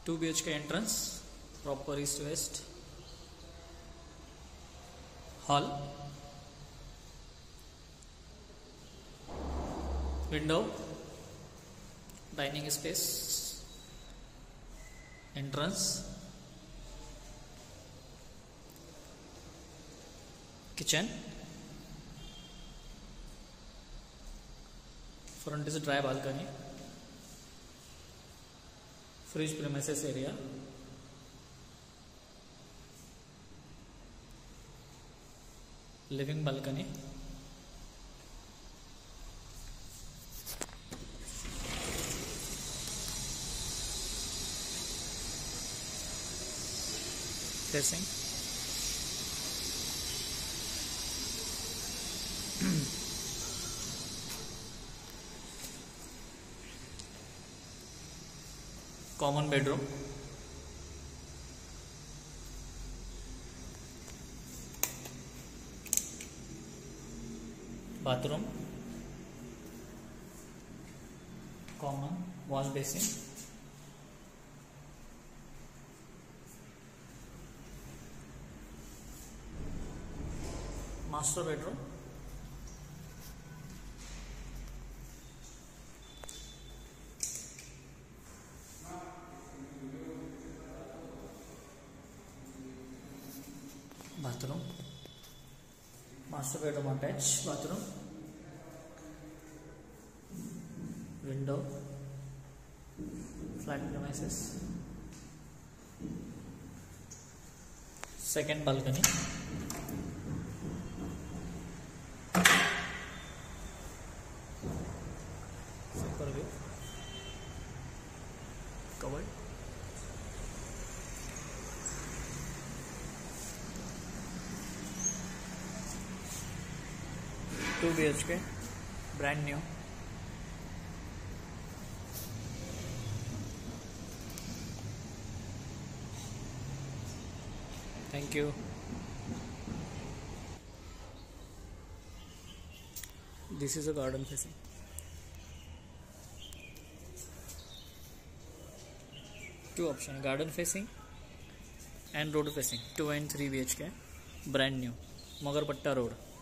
2 BHK entrance, proper east west hall, window, dining space, entrance, kitchen, front is a dry balcony, fridge premises area, living balcony, facing, common bedroom, bathroom, common wash basin, master bedroom, bathroom, master bedroom attached bathroom, window, flat premises, second balcony, super view, covered, two BHK, brand new. Thank you. This is a garden facing. Two options: garden facing and road facing. 2 and 3 BHK, brand new, Magarpatta Road.